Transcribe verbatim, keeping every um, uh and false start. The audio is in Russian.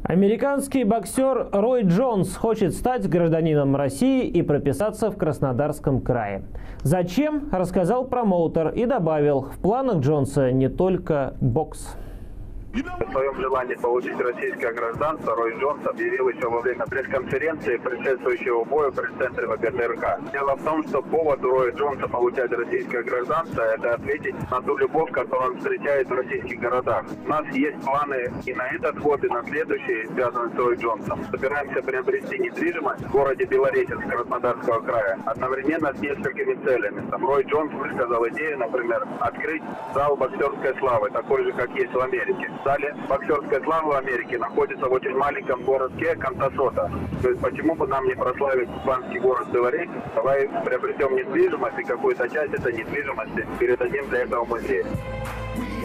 Американский боксер Рой Джонс хочет стать гражданином России и прописаться в Краснодарском крае. Зачем, рассказал промоутер и добавил, в планах Джонса не только бокс. О своем желании получить российское гражданство Рой Джонс объявил еще во время пресс-конференции предшествующего бою в пресс-центре ВГТРК. Дело в том, что повод у Роя Джонса получать российское гражданство – это ответить на ту любовь, которую он встречает в российских городах. У нас есть планы и на этот год, и на следующий, связанные с Рой Джонсом. Собираемся приобрести недвижимость в городе Белореченск Краснодарского края одновременно с несколькими целями. Там Рой Джонс высказал идею, например, открыть зал боксерской славы, такой же, как есть в Америке. В зале боксерской славы в Америке находится в очень маленьком городке Кантасота. То есть почему бы нам не прославить кубанский город Белореченск? Давай приобретем недвижимость и какую-то часть этой недвижимости передадим для этого музея.